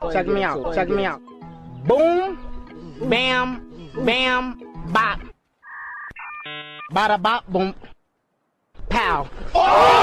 Check me out. Check me out. Boom, bam, bam, bop. Bada bop, boom, pow. Oh!